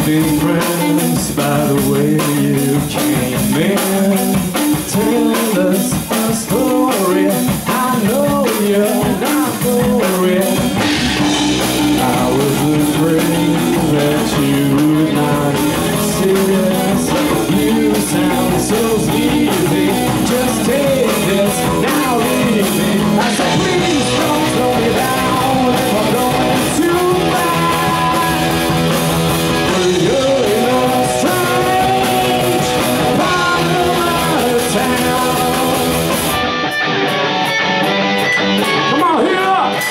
seemed impressed by the way you came in. Tell us a story, I know you're not boring. I was afraid that you would not see us. You sound so sleazy, just take this, now leave me. I said please don't slow me down if I'm going too fast. You're in a strange part of town. Come on, hit up!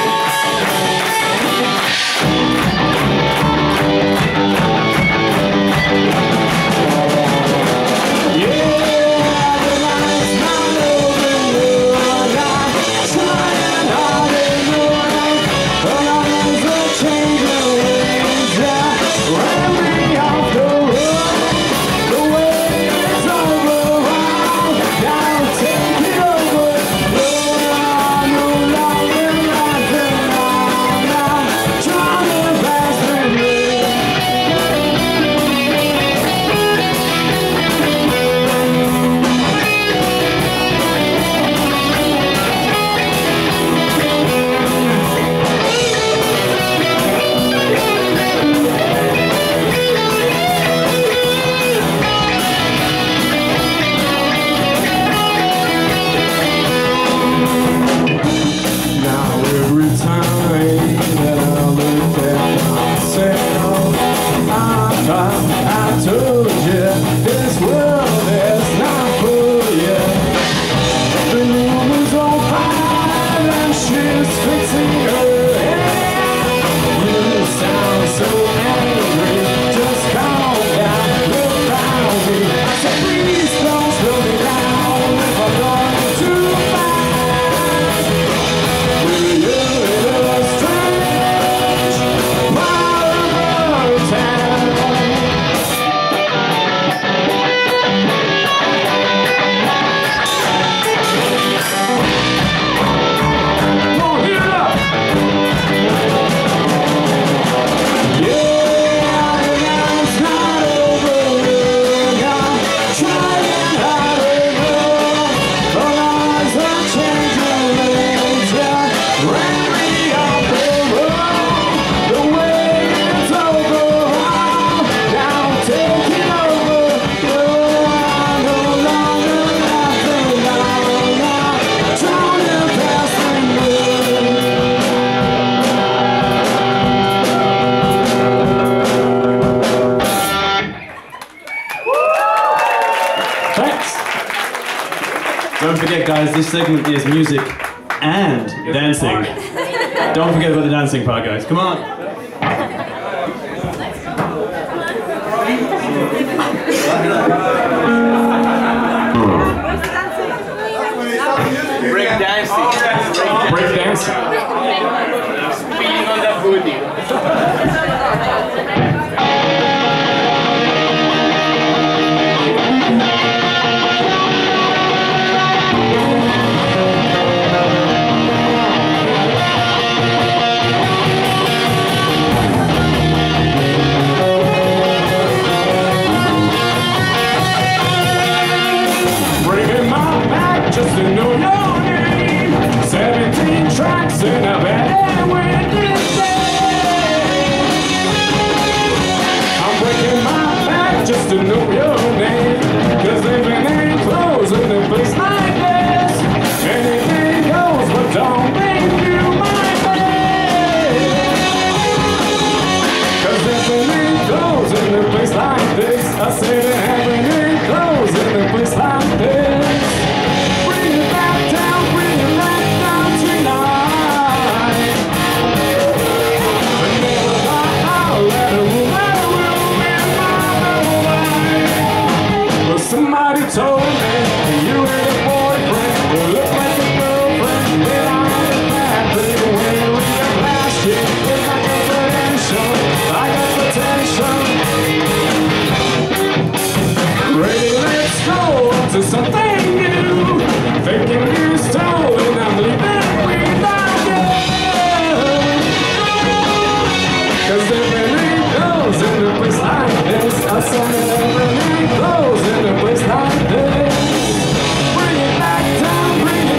I told you this world is not for you. The moon is on fire and she's fixing her hair. You sound so angry, just calm down, look around me. I said please don't slow me down if I'm going too fast. You're in a strange part of town. Don't forget, guys, this segment is music and dancing. Don't forget about the dancing part, guys. Come on. Break dancing. Break dancing. Spinning on the booty. Just to know your name. 17 tracks in a bed with this day. I'm breaking my back just to know your name. Cause living ain't close in a place like this. Anything goes, but don't make you my babe. Cause living ain't close in a place like this. I said heaven ain't close in a place like this. Somebody told me you had a boyfriend who looked like a girlfriend. Then I had a bad thing when we were last year. It's like a potential, I got potential. Ready, let's go to something new. Thinking you stole and I'm leaving without you. Cause if it ain't goes, clothes in a place like this. I said everything clothes in a place like this. Bring it back down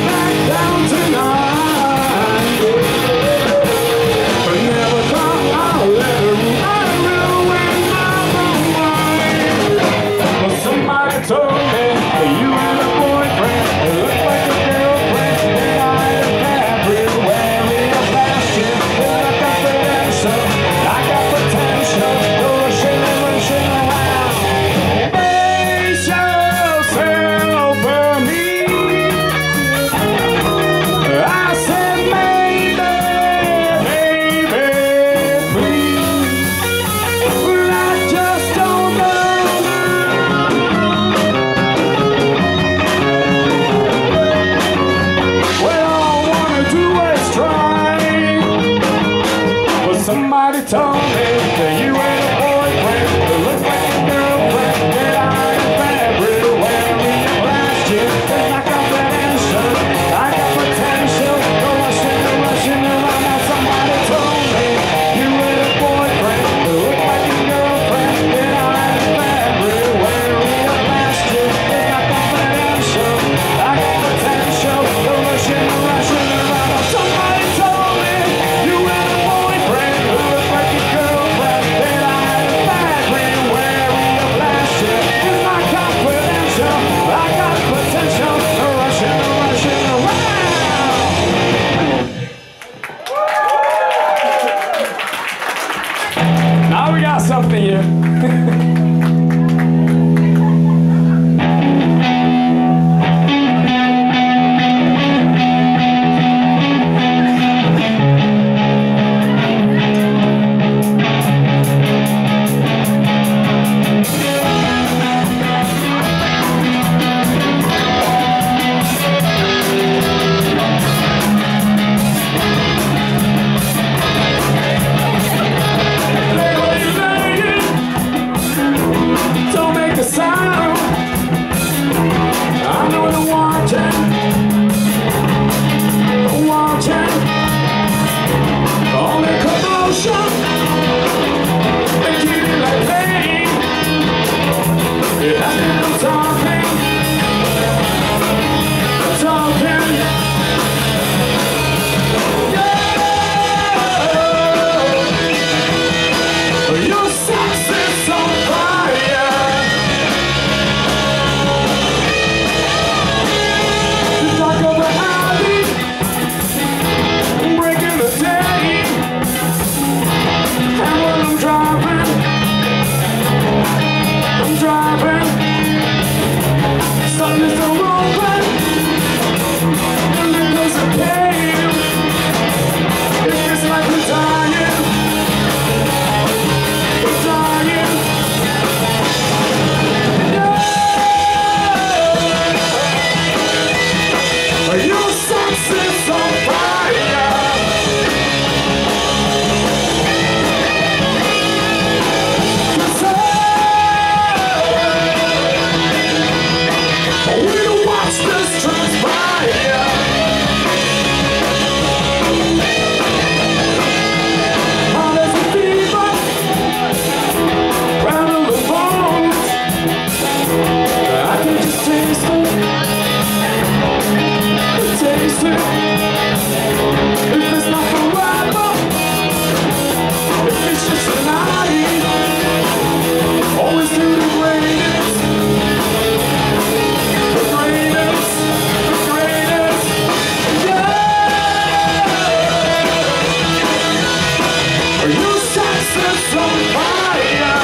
tonight. But never come, I'll let her ruin my mind. Well, somebody told me that you had a boyfriend that looked like a girlfriend, and I had everywhere in a bastion. Well, I got potential, no rushing around. Face yourself for me. I said maybe, please, but I just don't know. Well, all I wanna do is try. Well, somebody told me that you had a boyfriend that looked like a girlfriend, that I had everywhere in your last year. There's my confidential, I got potential, no rushing around. Now somebody told me you had a boyfriend that looked like a girlfriend, that I had everywhere in your last year. There's my confidential, I got potential, no rushing around. Now somebody told me you had a boyfriend who looked like a girlfriend, that I had everywhere in your last year. There's my confidential, I got potential, no rushing around. Now we got something here. Don't make a sound. I know they're watching. All the commotion. They keep it like pain. It has been no talking. Yeah. Your sex is on fire. The dark of the alley, breaking the day. And when I'm driving, sun is so open, and then there's a cave. It feels like we're dying. Your sex is on fire. We'll watch this transpire. How does it fever? Rattle the bones. I can just taste it. Taste it. If it's not forever, if it's just a night, always do the greatest. The greatest, yeah. Your sex is on fire.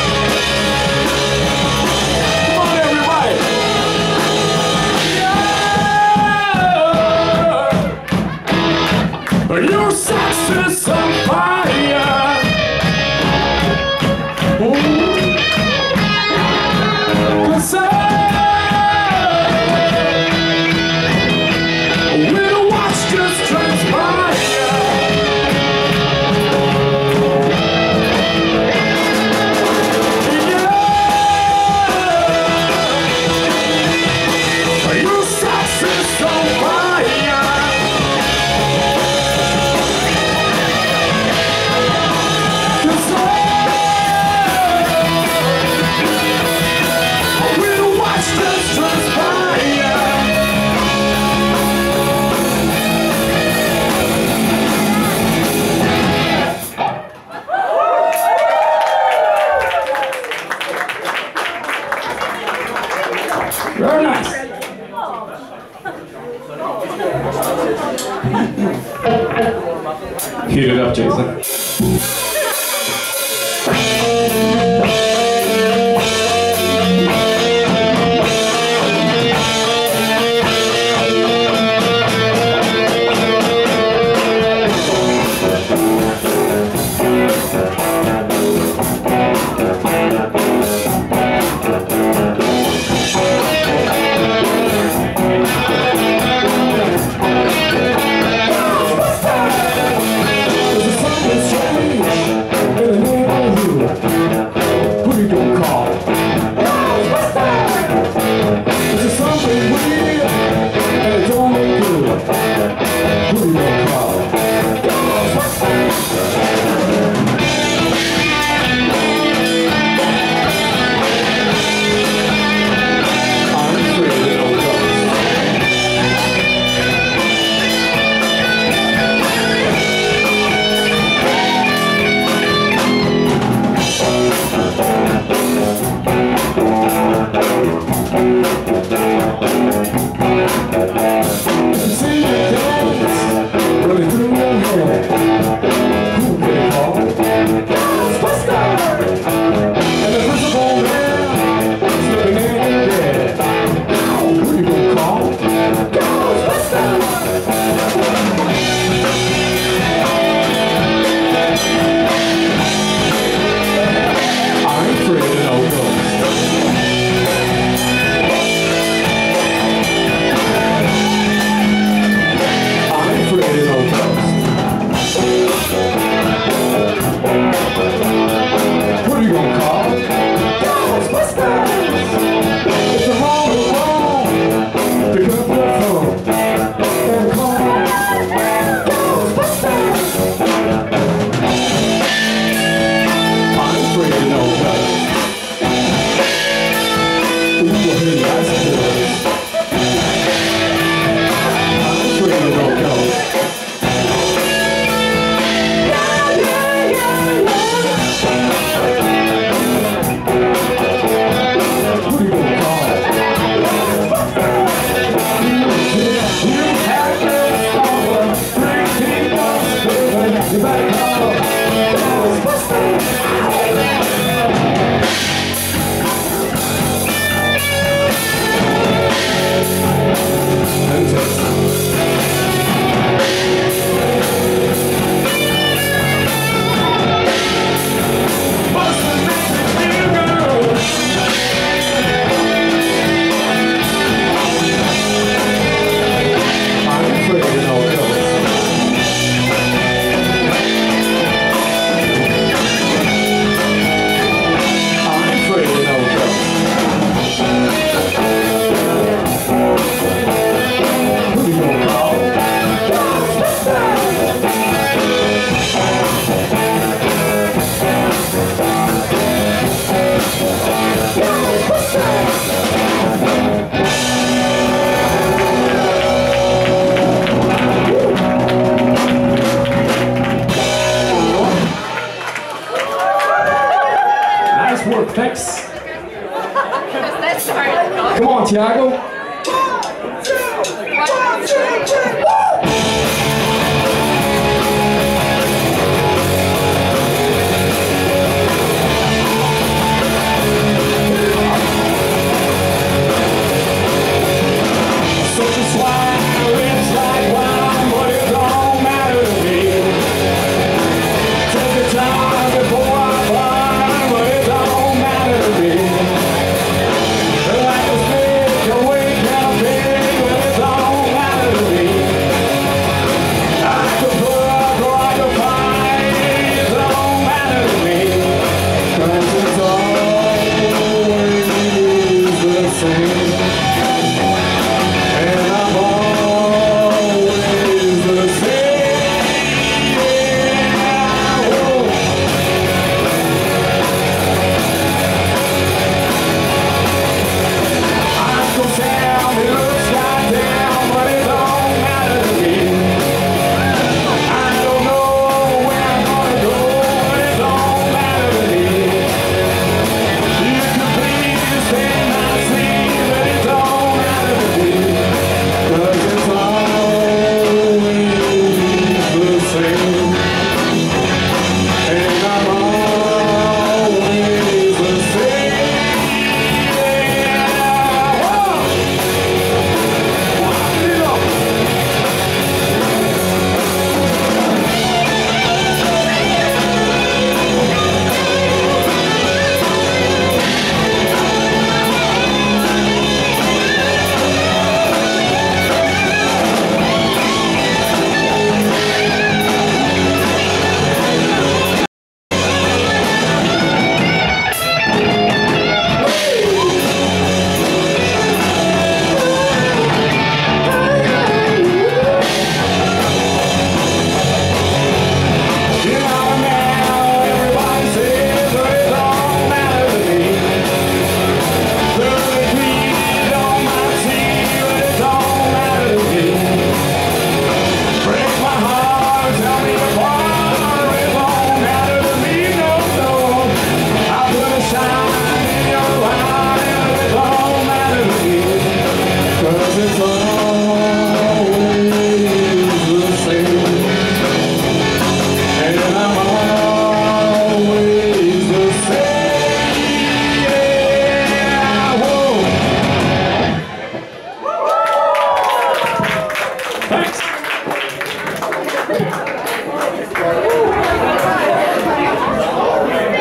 Come on, everybody. Yeah. Your sex is on fire. Ooh. 'Cause we'll watch this transpire. Yeah. Your sex is on fire. Heat it up, Jason. Thanks. Come on, Tiago.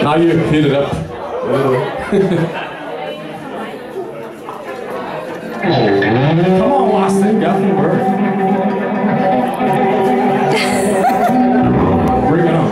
Now you hit it up a little. Come on, lost in Gothenburg. Bring it on.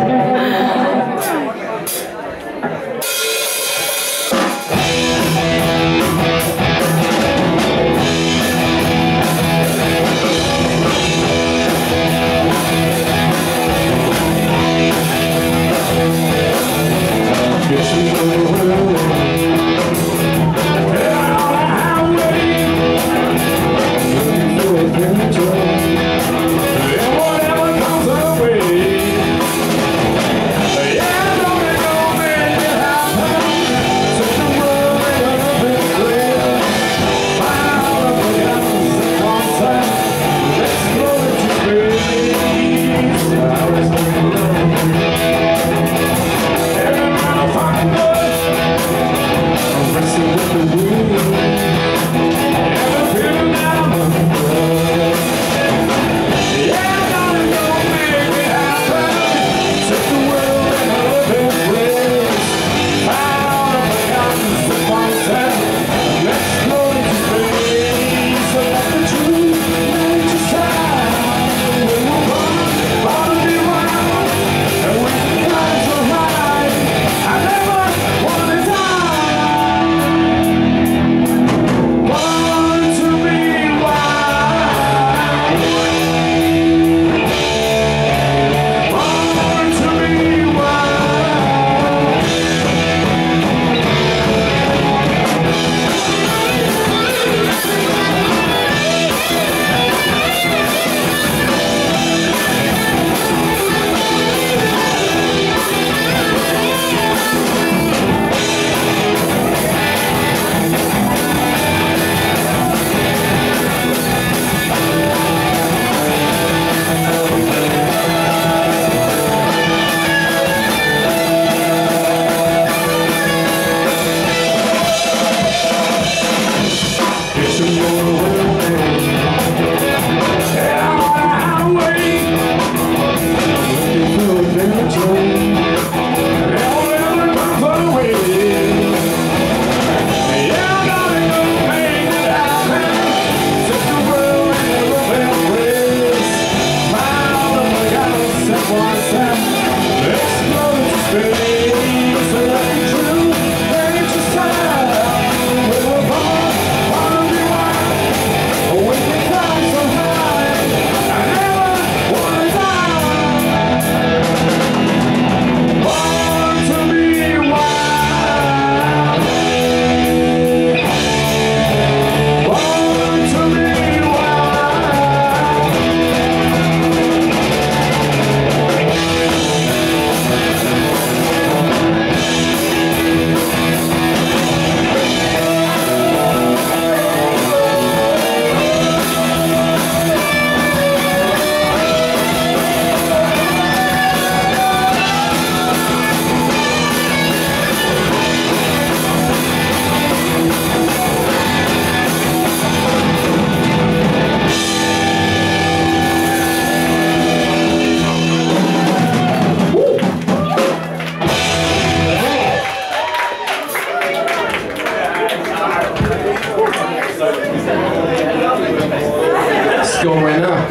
Let's go right now.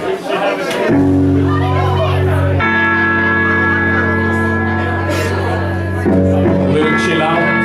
A little chill out.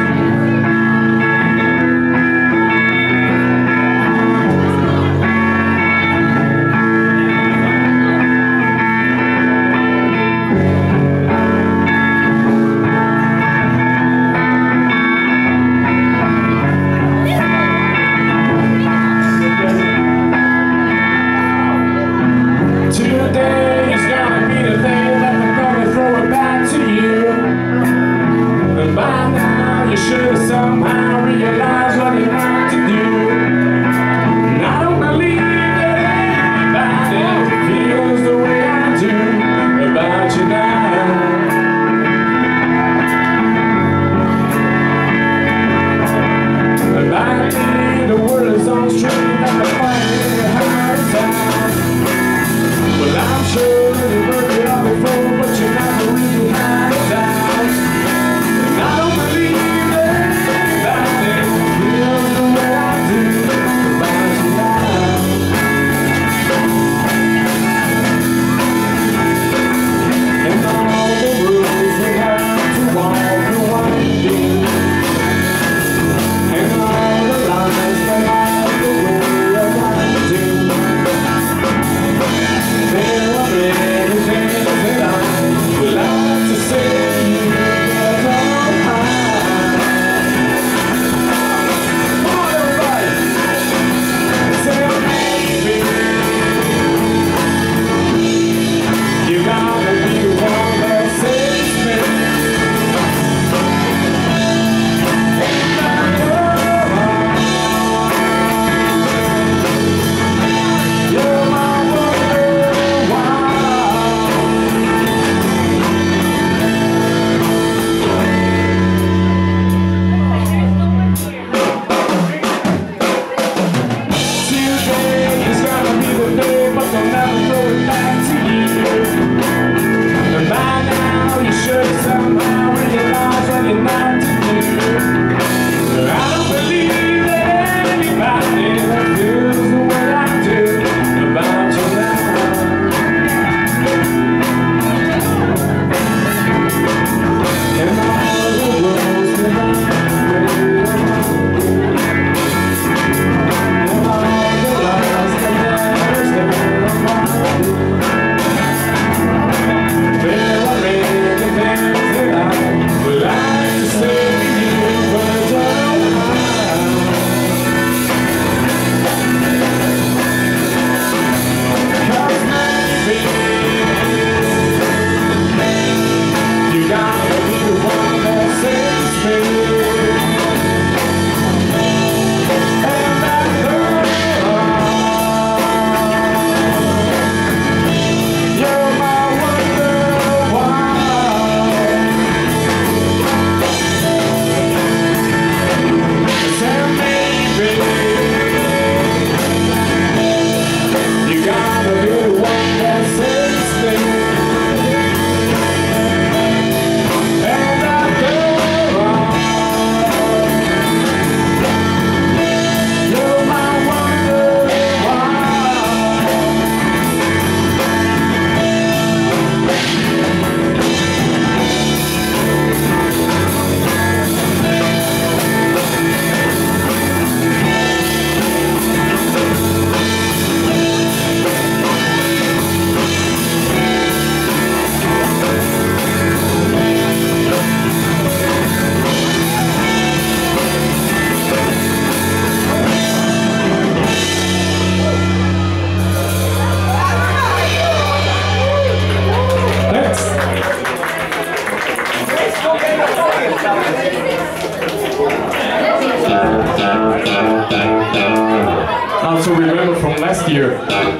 ones who remember from last year.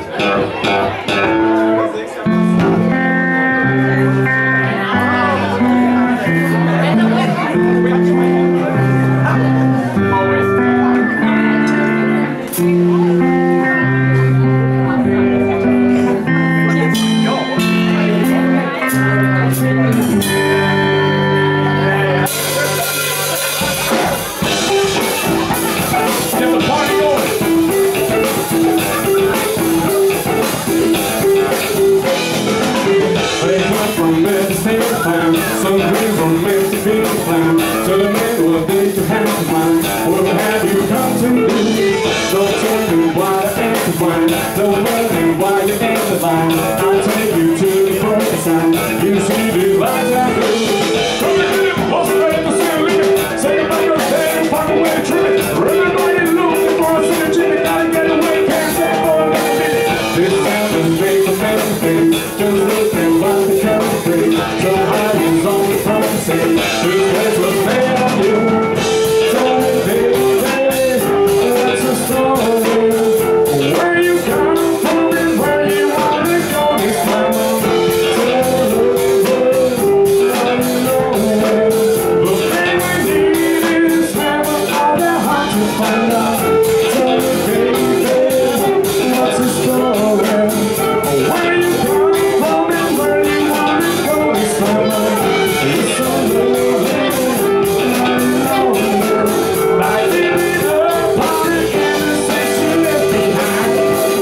Some dreams were meant to be planned. So the middle of day to have to find. What have you come to do? Don't tell me why the answer's blind. Don't tell me why you ain't the line. I'll take you to the perfect sign. You see these lights I do. Come and get it, also ready to see a limit. Say about your day and park away the trip. Everybody looking for a synergy. Gotta get away, can't stay for another minute. This time is made for everything. Just look at what the color brings. So high is on the front and say, this place was made of you. Tell me, baby, what's the story? Where you come from and where you wanna go this time. Tell me, I know it. The thing we need is having all the heart to find out. Tell me, baby, what's the story? Where you come from and where you wanna go this time. It's so lonely, I know it. Like living a party and the sex you left behind.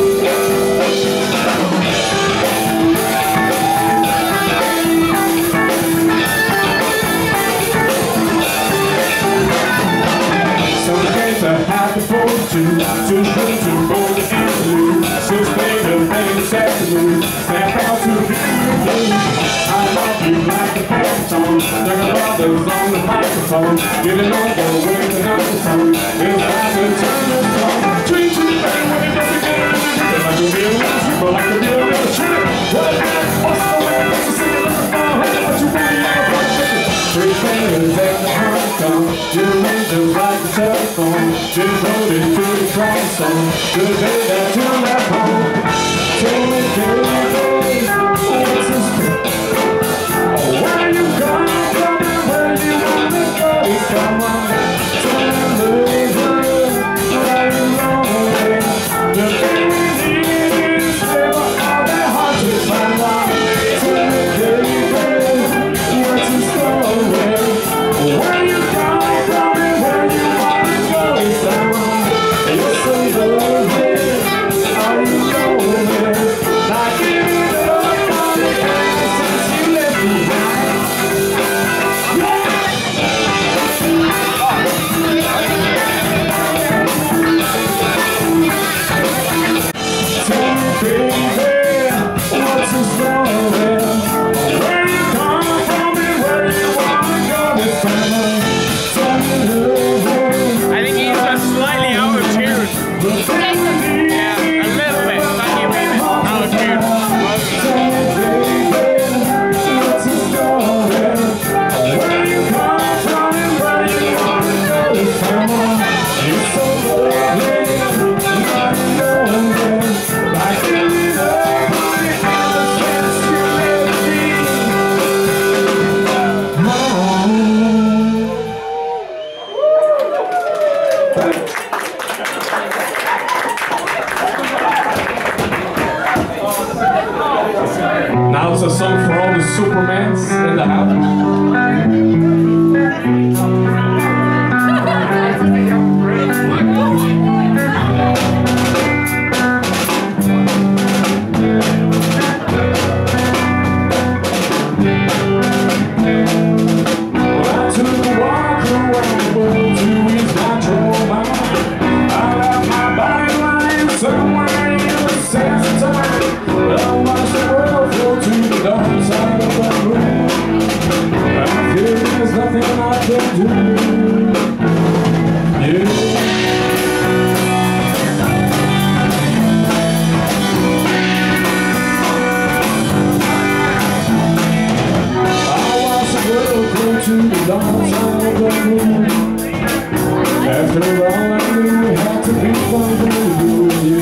Some days are happy for two, too good to both and blue. So stay the things set to lose, step out to be with you. I love you like a baritone, there are others on the microphone, giving all the way to another song. It's time to turn the song. Treat you better when you don't get it. Like a real super, like a real shit. What that? What's the way to sing it? Listen for hey, what you really are about chicken. Three fingers at the honeycomb, you ring just like the telephone. Just hold it to the track song. Good day that you left home. Tell me, baby, what's the story? Where you come from and where you wanna go? Come on, tell me, baby, where you going? The thing we need is never all that hard to find out. Tell me, baby, what's the story? Where you come from and where you wanna go? Come on, you're so lonely. Are you going? Like giving up on the innocence you left behind. Tell me, baby, what's the story? Where you come from and where you wanna go this time. Tell me, love. I think he's just slightly out of tune. Yeah, a little bit. Slightly out of tune. Tell me, baby, what's the story? Where you come from and where you wanna go this time. You're so lonely, I know it. Like giving up on the innocence you left behind. Now it's a song for all the Supermans in the house. I took a walk around the world to ease my trauma. I left my body lying somewhere in the sense of time. I watched the world flow to the dark side of the room. I feel there's nothing I can do. Yeah. To the dark side of the room. After all, I knew it had to be fun to do with you.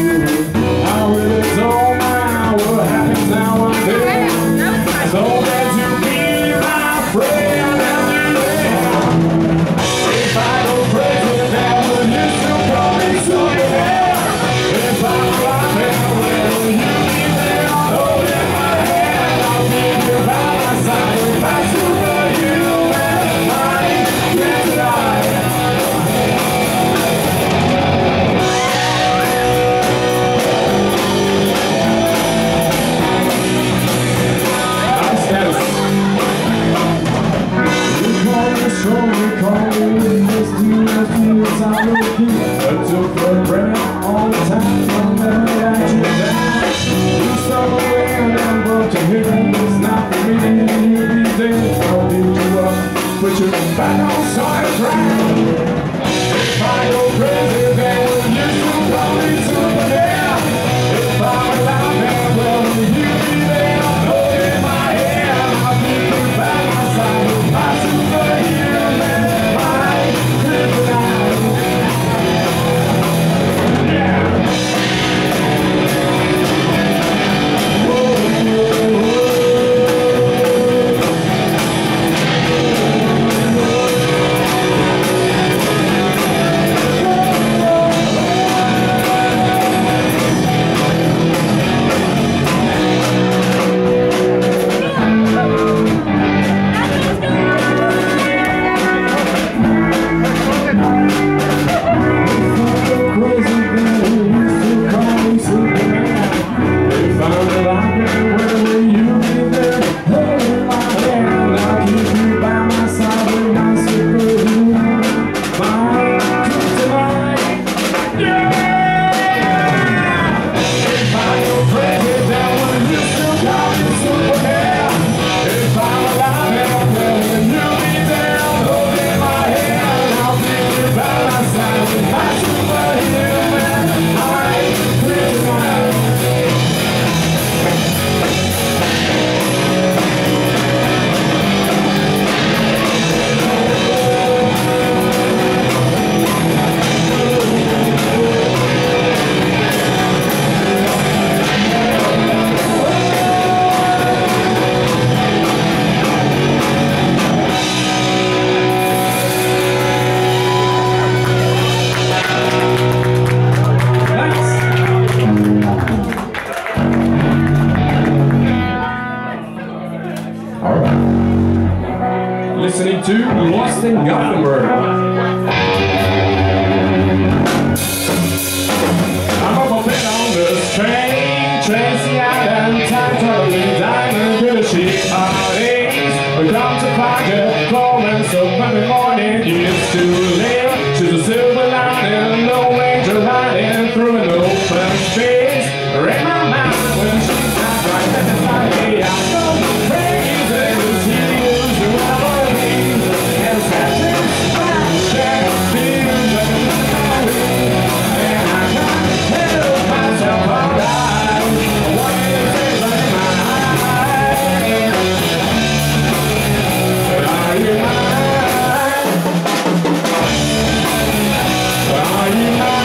put you back on solid ground. If I go crazy, then will you still call me Superman? If I'm alive, then will you be there? Holding my hand, I'll keep you by my side. My superhero man, my kryptonite. Yeah. Listening to Lost in Gothenburg. I'm up a bit on the train, Tracy Island, time totally diamond to the sheep parties. We come to find her, calling so Monday morning, it's too late. She's a silver lining, no ranger riding through an open space. In my mind when she's not right beside me, I go crazy with tears around my knees. And satisfaction feels like a memory. And I can't help myself alright. What is it in my eyes? Are you mine? Are you mine?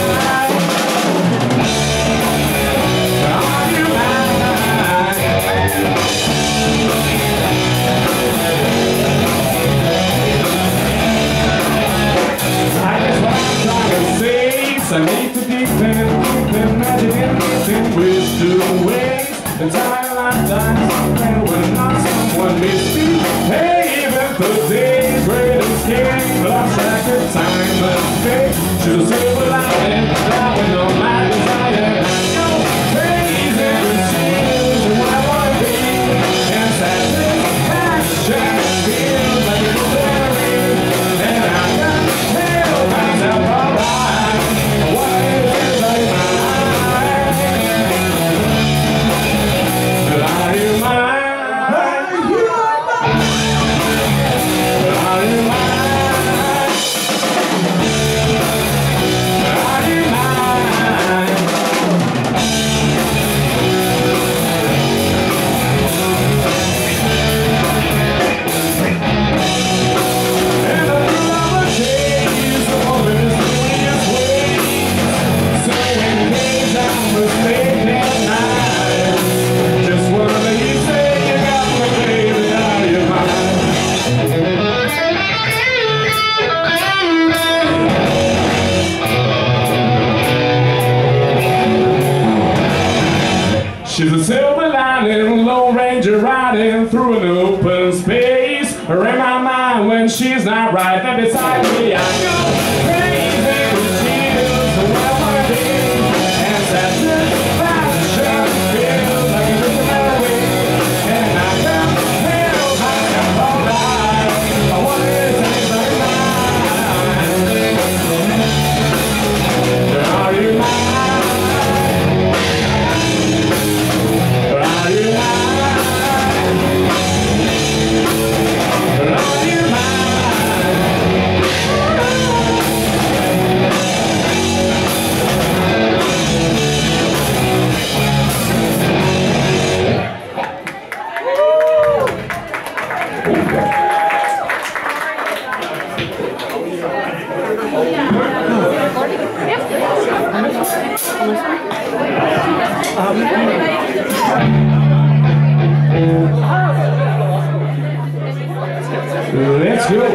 I need to deep and imagine anything with two ways. Entire lifetime somewhere when not someone needs me. Hey, even for days, great escape, lost track of time and space. She's a silver lining, driving on my desire. Go crazy with tears and what I want to be. And satisfaction feels like a berry. And I can't help myself alright. She's a silver lining, Lone Ranger riding through an open space. Her in my mind when she's not right there beside me, I go crazy with tears and what I wanna be. And satisfaction feels like a memory. And I can't help myself alright. I wanna take my mind. Are you mine? Are you mine? Let's go.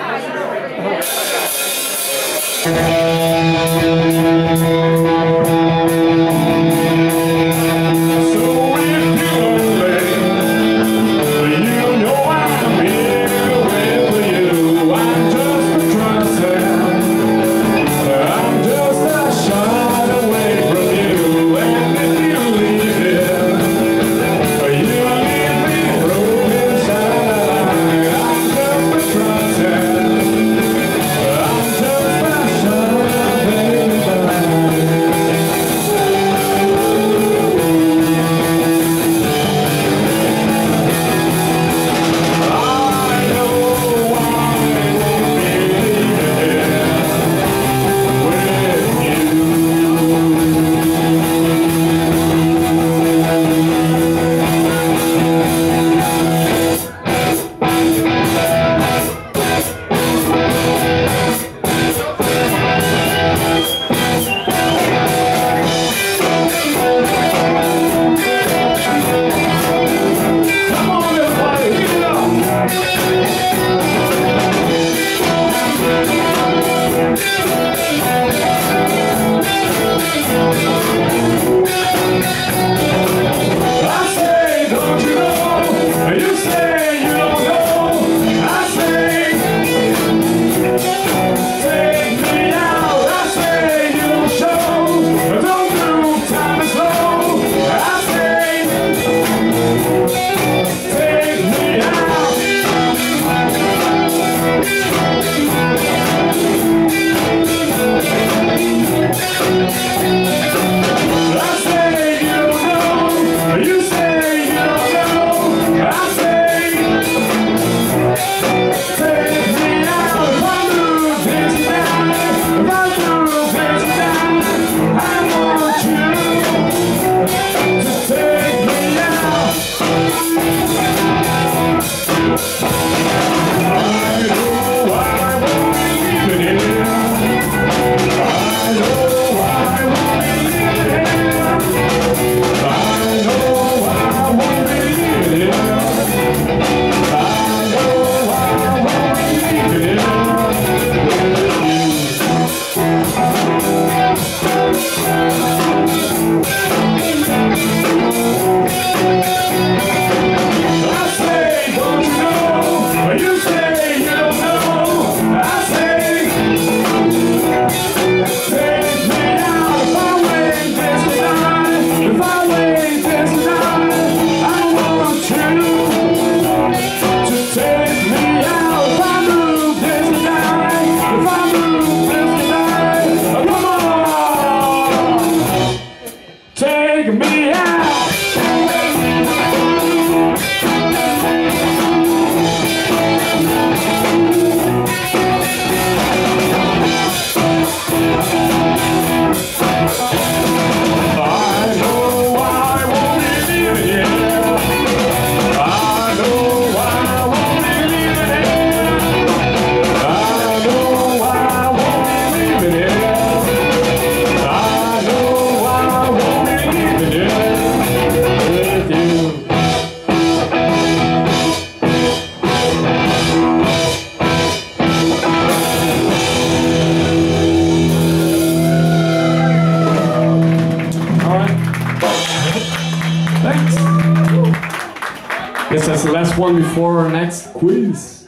Guess that's the last one before our next quiz.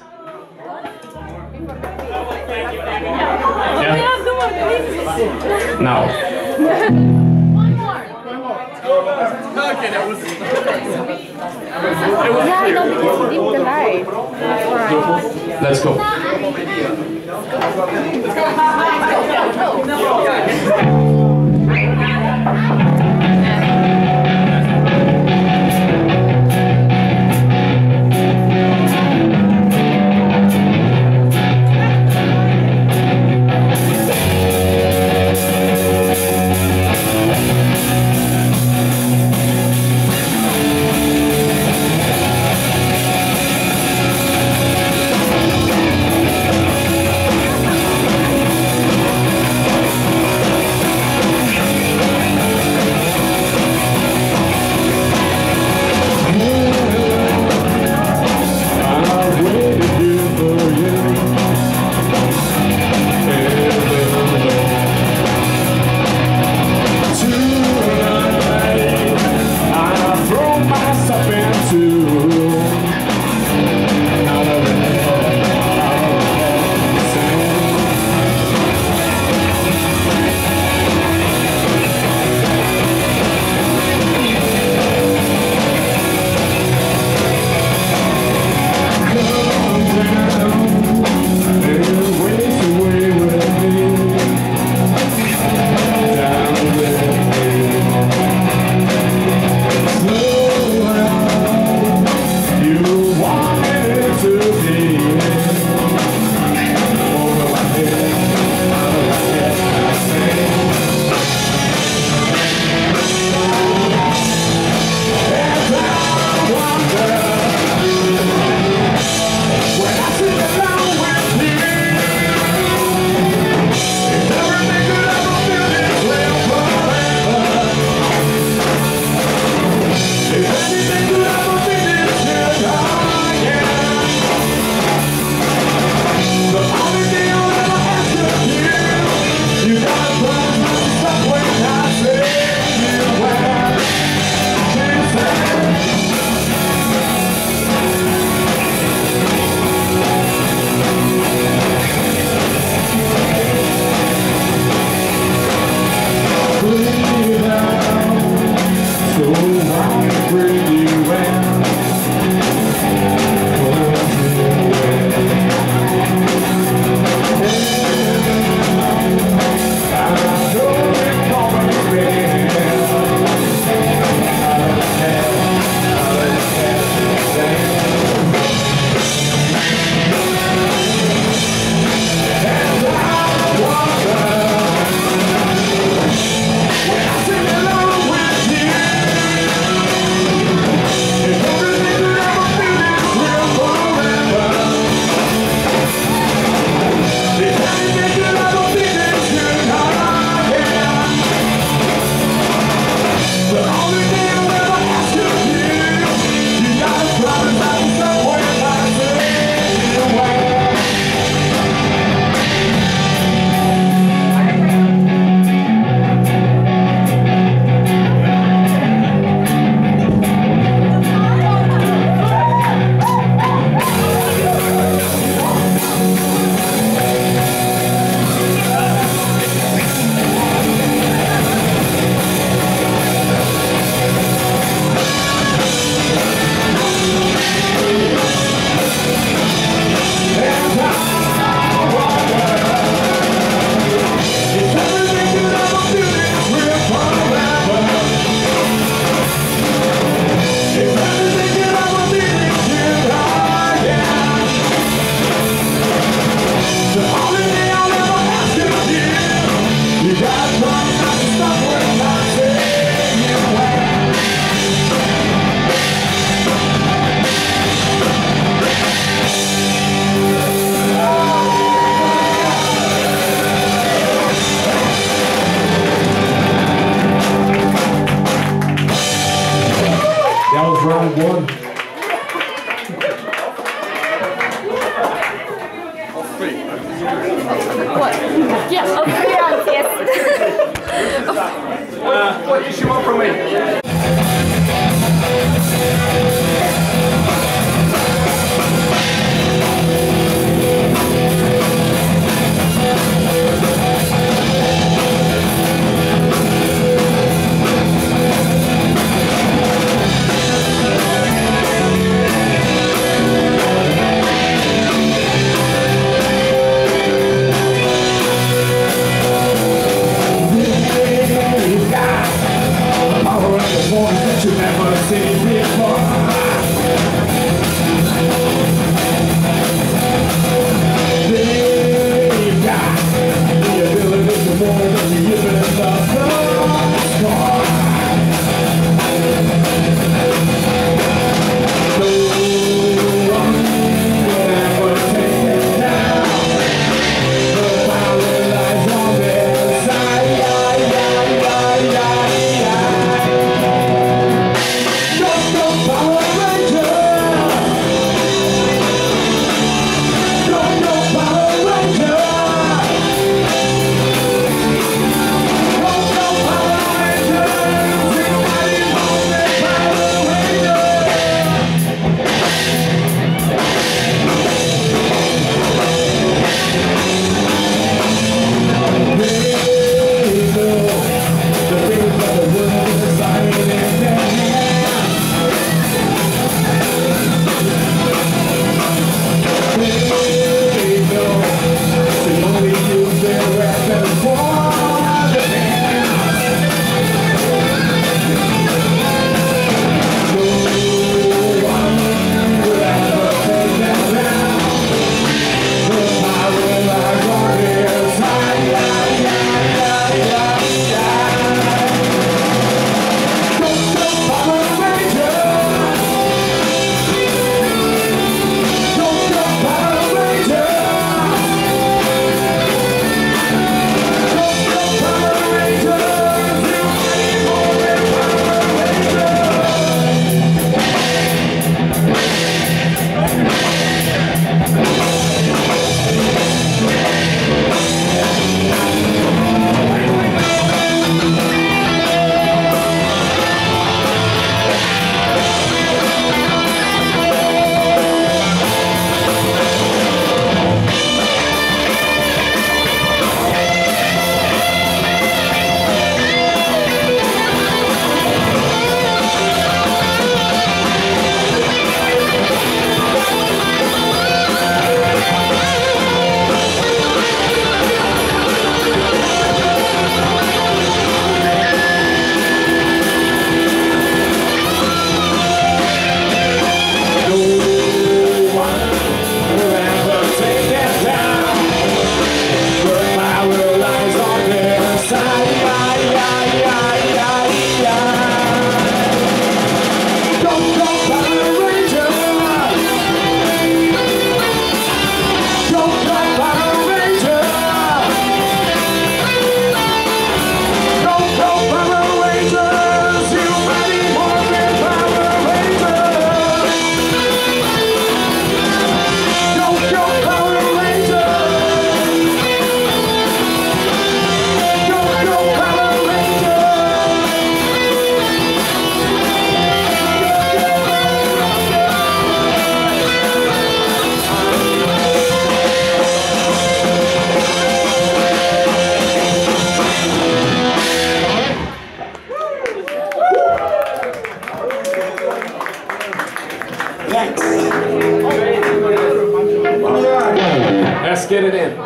Yeah. Now. Okay, that was. Yeah, I know because we did the live. Let's go. Yeah, of crayons, yes. What does she want from me? Let's get it in.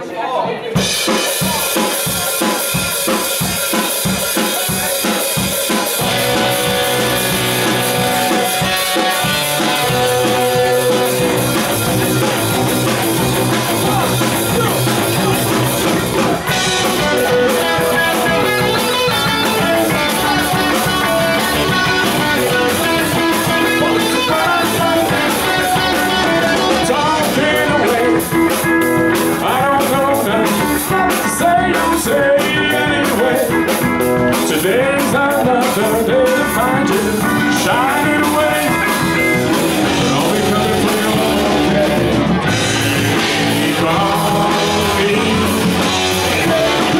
Today's another day to find you shining away. I'll be coming for your okay. Keep on me.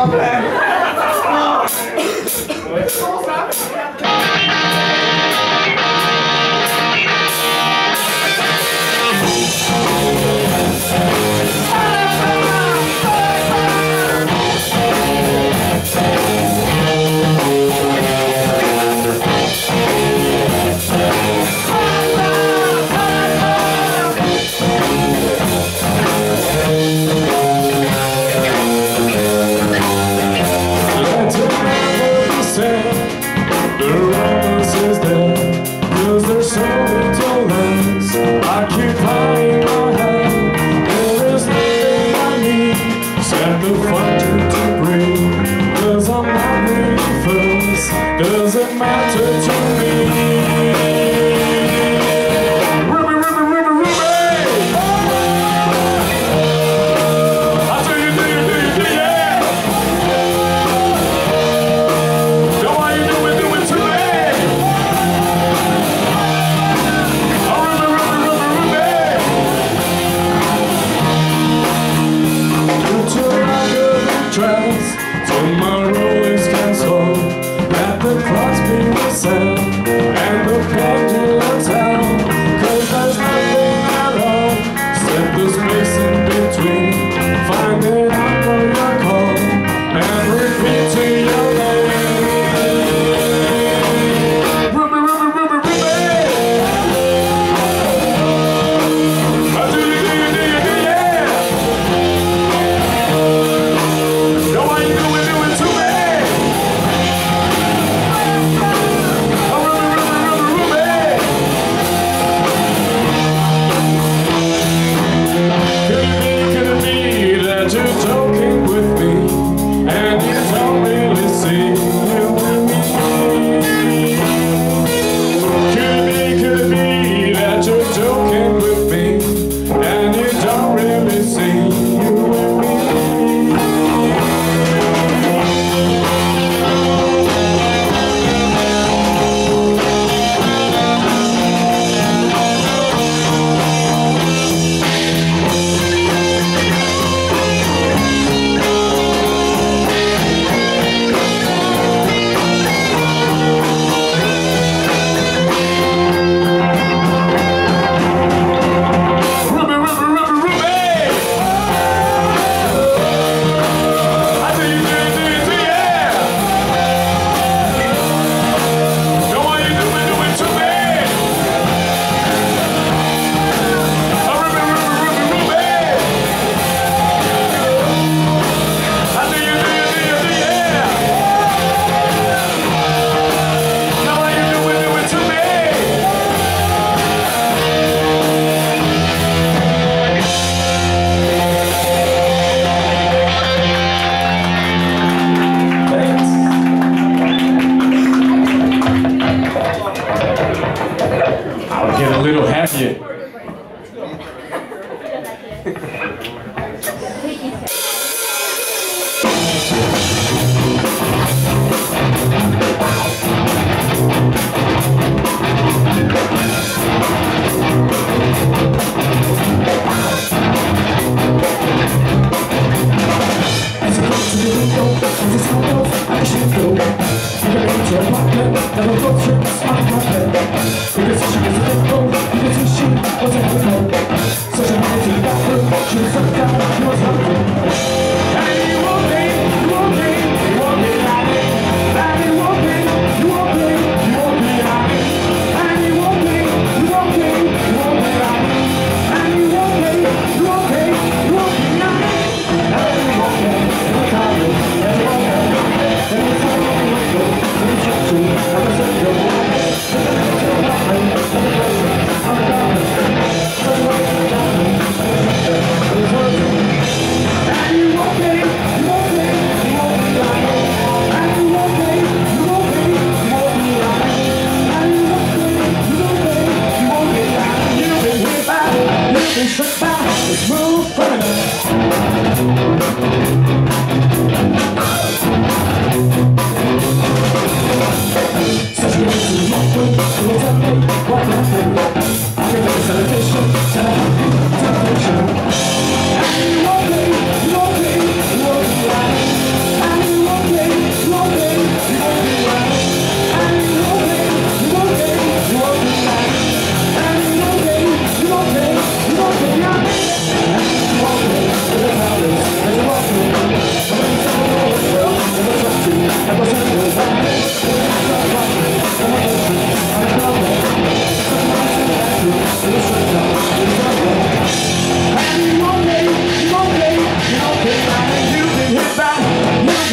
Oh, man. Doesn't matter to me. Ruby, Ruby, Ruby, Ruby. I tell you, do, yeah. Know how you do it to me. Oh, Ruby, Ruby, Ruby, Ruby. Put your ugly dress, tomorrow is cancelled. The clock's been reset and the pendulum down, 'cause there's nothing at all except the space in between. Finding out what you're called and repeating your name. Ruby, Ruby, Ruby, Ruby. I do you, yeah. Know how you do it to me. Get a little happier.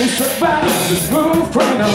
been struck by the smooth criminal.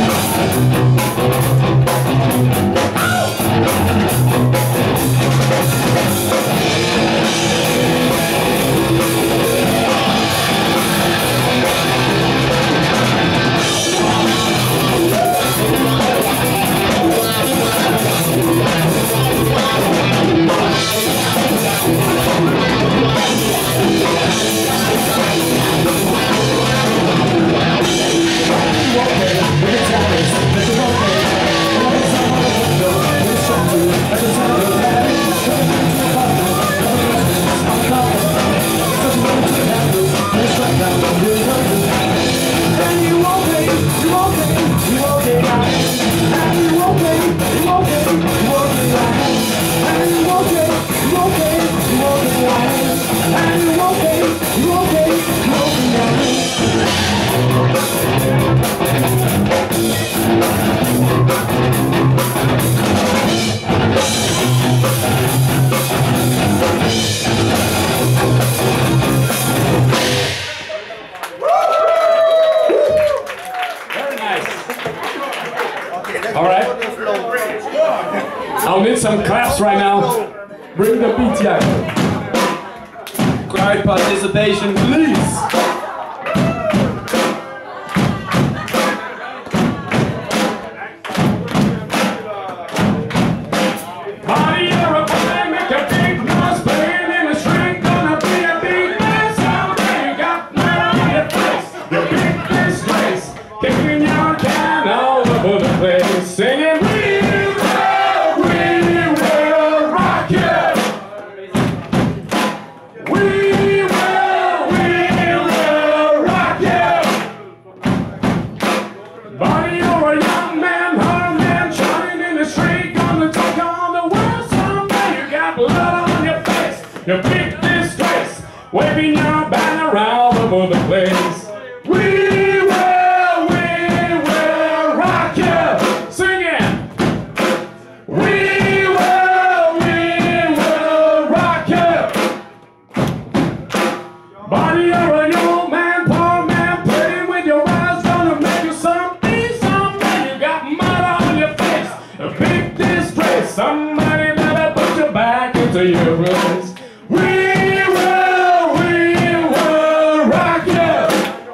I'll need some claps right now. Bring the beat, yeah. Crowd participation, please. You big disgrace, waving your banner all over the place. We will rock you. Sing it. We will rock you. Body, you're a young man, poor man, playing with your eyes, gonna make you something. You got mud on your face. A big disgrace. Somebody better put your back into your place. We will rock you.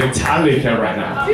Metallica right now.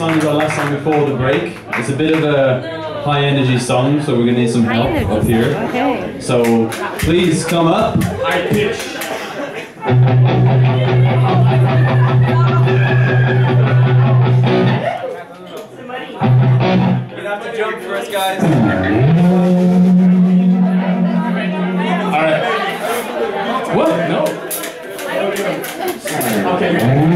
song is our last song before the break. It's a bit of a high energy song, so we're gonna need some help up here. Okay. So please come up. I pitch. You have to jump for us, guys. All right. What? No. Okay.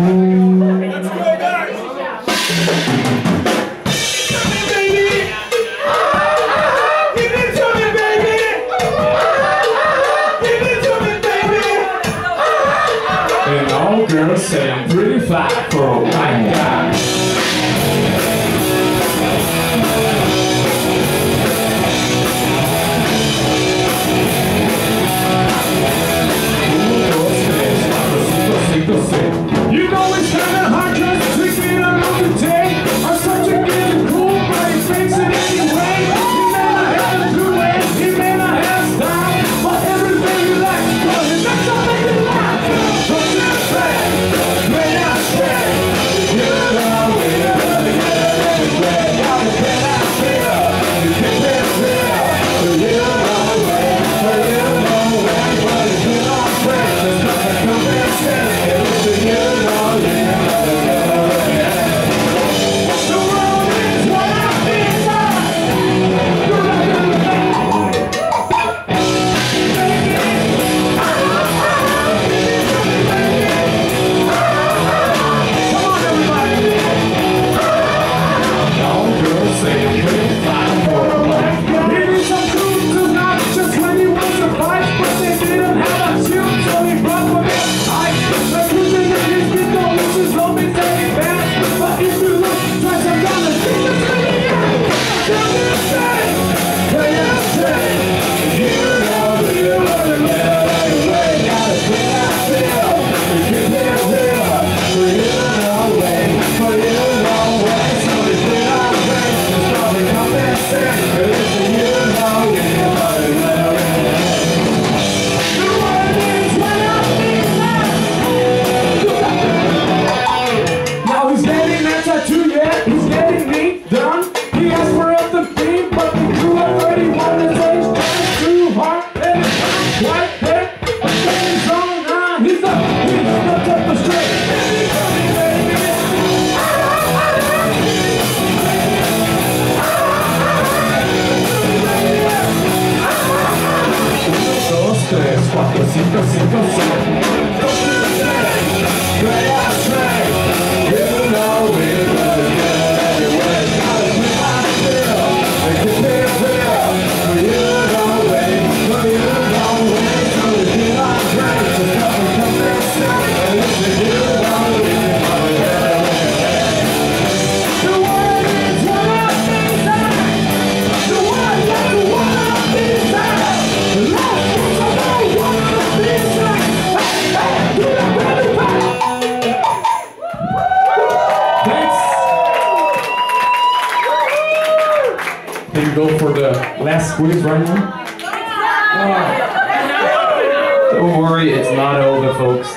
And all girls say I'm pretty fly for a white guy. You know it's kinda hard cause it's thinking I'm on the day. I'm such a good and cool, but he thinks it anyway. He may not have a good way, he may not have style, but everything he likes is good, and that's something he likes. Don't you say, may I say, you know it, gotta get out here, you can't get real, you know it, but it's been on break, there's nothing coming in. Go for the last squeeze right now. Don't worry, it's not over, folks.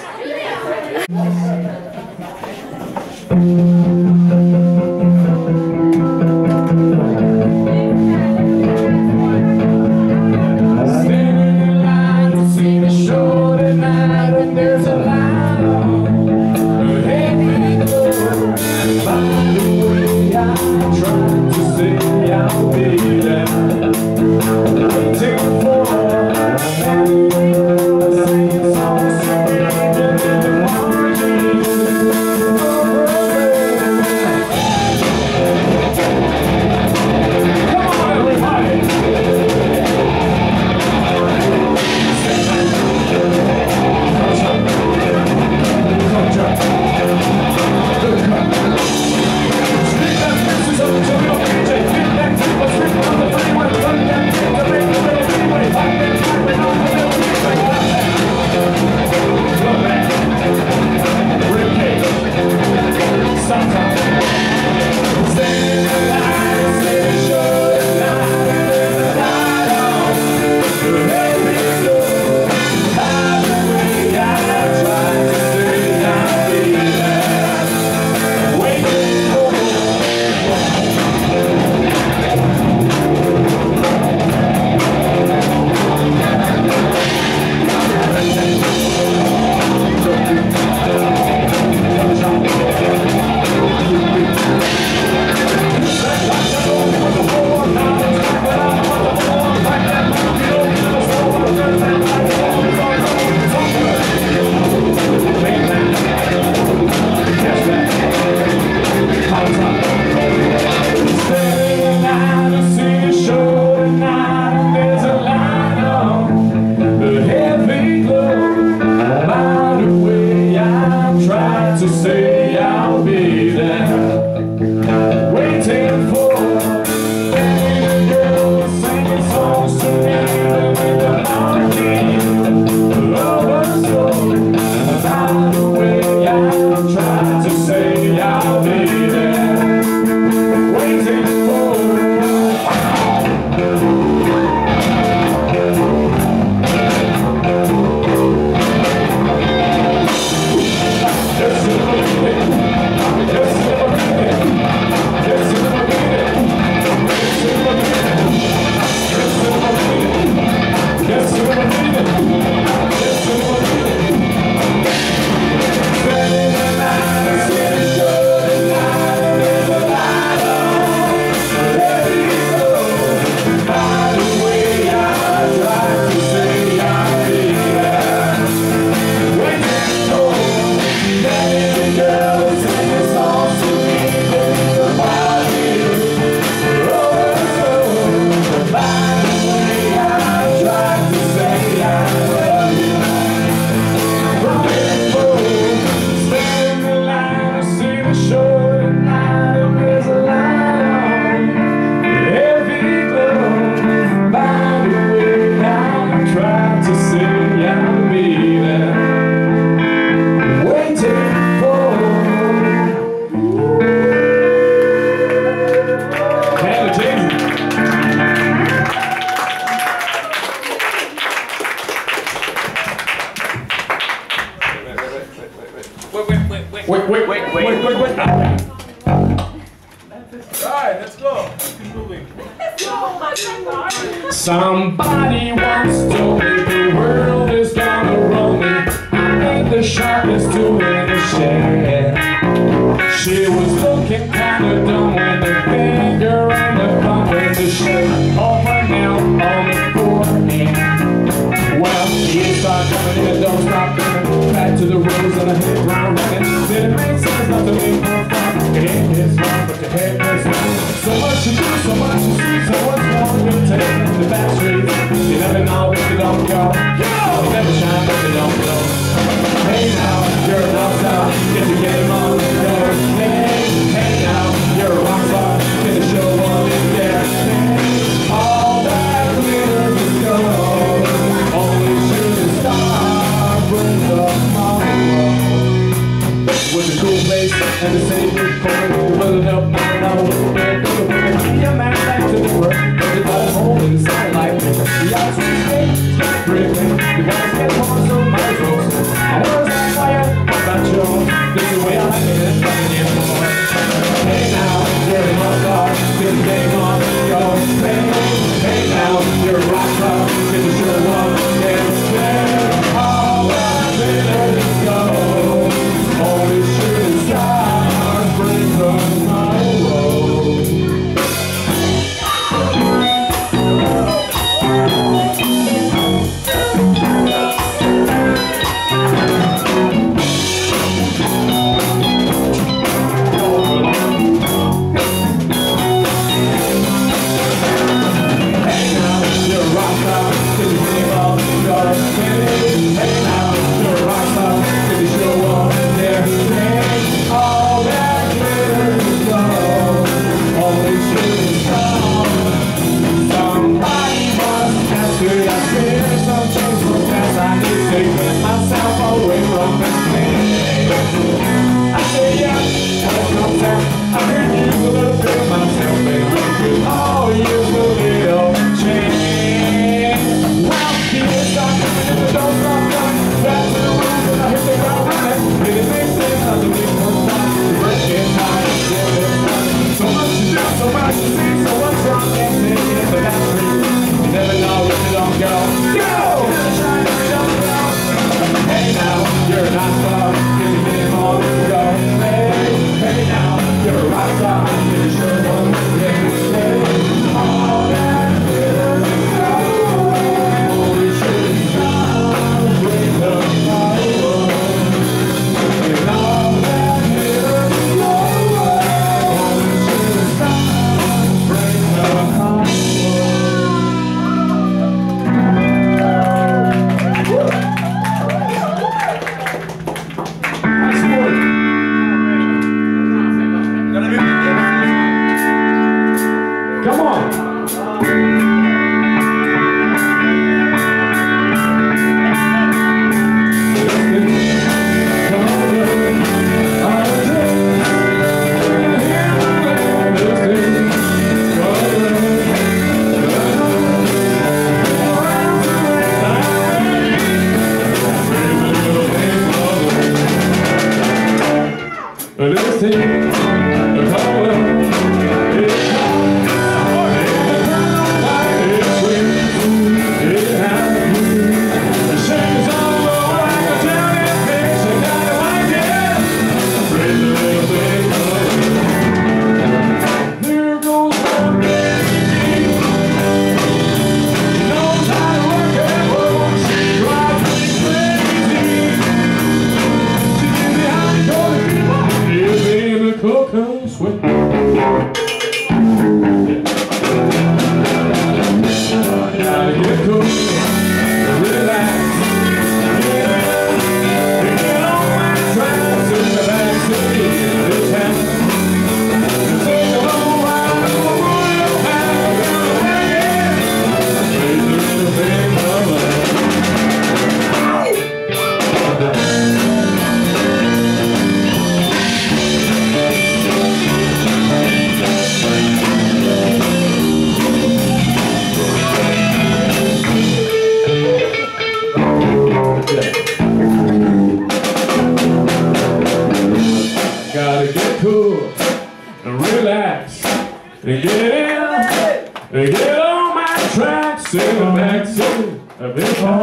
Wait. Alright, let's go. Keep moving. Somebody once told me the world is gonna roll me. I ain't the sharpest tool in the shed. She was looking kinda dumb when the finger and the thumb in the shape of her nail on the forehead. Well, years start coming in, don't stop coming. Back to the roads and I hit the ground running. Didn't make sense not to leave her from. It ain't his wrong, but your head is wrong. So much to do, so much to see, so much more to take in the back streets. You never know if you don't go. You never shine if you don't go. Hey now, you're a rock star, get the game on the road. Hey now, you're a rock star, get the show on in there. Hey, all that glitters is gold. Only shooting star brings up tomorrow. With a cool place and the city with cold. Well enough, now a little bit. Keep your man back to the work. But the ball hole inside like me. The ice is big, it's not breaking. The guys get more, so might as well. I was on fire, how about yours? This is the way I like it, it's nothing anymore. Hey now, you're a rock star, get the game on, go. Hey now, you're a rock star, get the show on, yeah. All that glitters is gold. Only shooting stars bring tomorrow. You're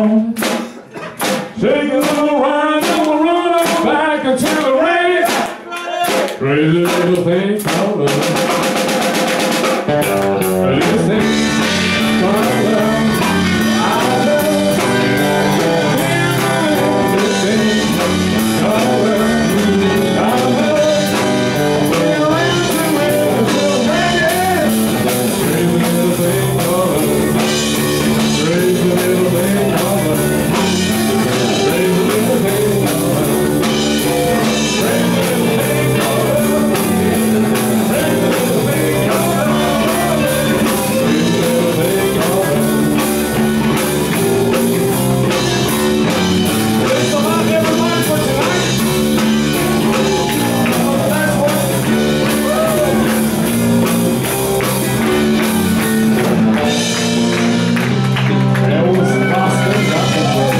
on. Take a little ride, and we'll run on back until the rain. Crazy little thing called love. Listen, my love, I love. This thing called love, I love. We're racing with the rain. Crazy little thing called love. Crazy little thing called love. Crazy little thing called love. Crazy little thing called love. Crazy little thing called love. Crazy little thing called love. Thanks a lot, everyone, for tonight. Last one. That was Boston, Gothenburg.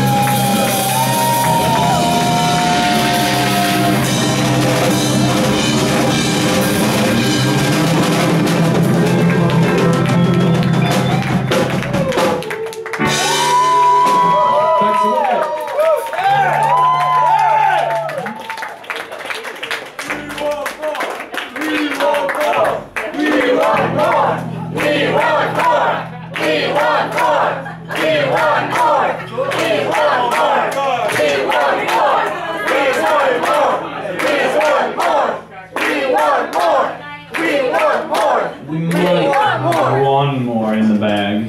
Thanks a lot. We might have one more in the bag.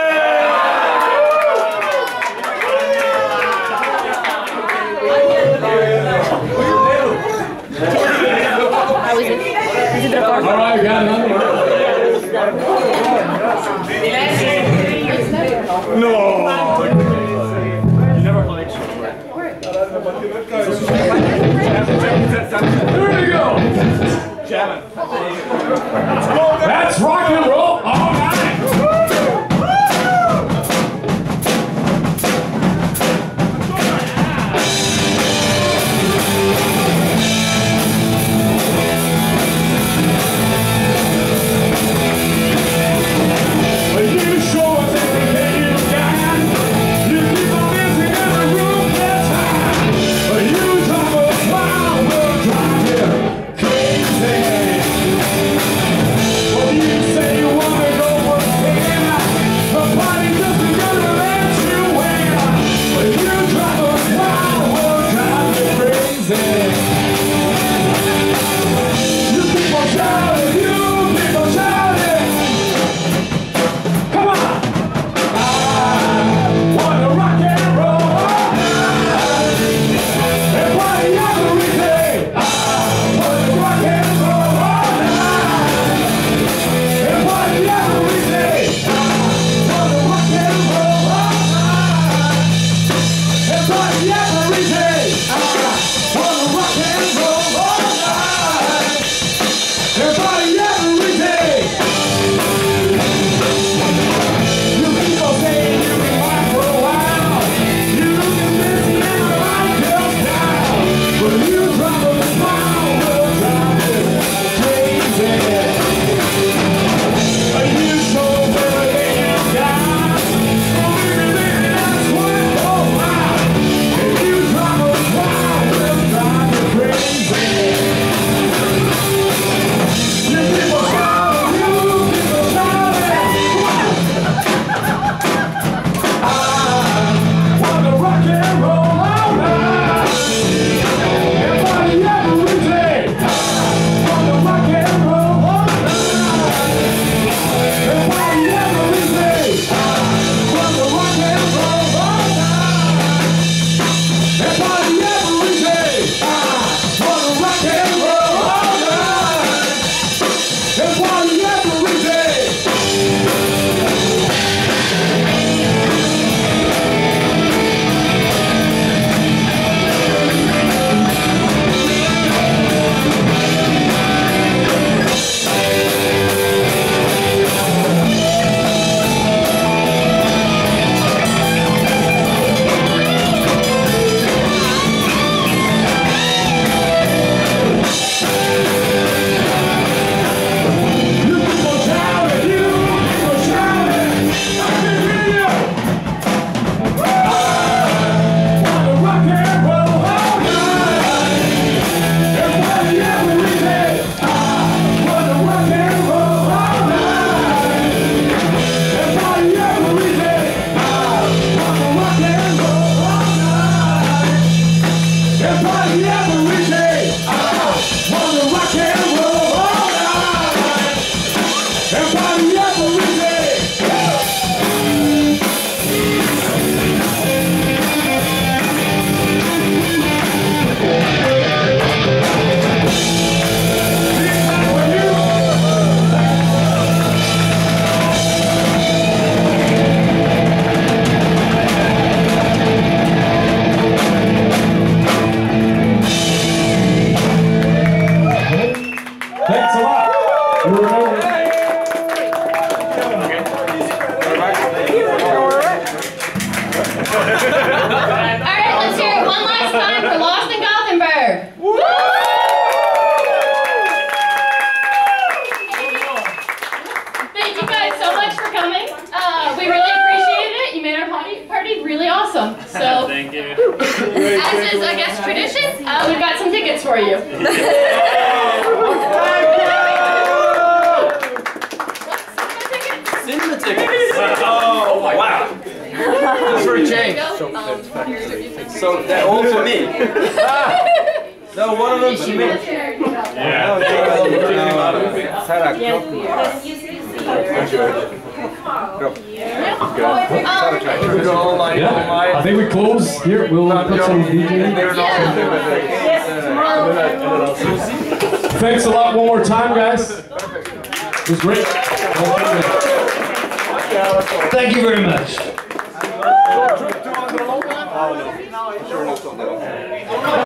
All right, we got another one. No. You never played Here we go. That's rock and roll all night. You show us everything you got. You keep on dancing in the room that's high. You talk a smile, we'll drive you crazy. What do you say? right, let's hear it one last time for Lost in Gothenburg. Woo! Thank you guys so much for coming. We really appreciate it. You made our party really awesome. So, Thank you. as is, I guess, tradition, we've got some tickets for you. Cinema tickets. Oh, wow. Just for a change. So they're all for me. No, one of them's for me. Yeah. Yeah, I think we close here. We'll put some DJ in. Thanks a lot one more time, guys. It was great. Thank you very much.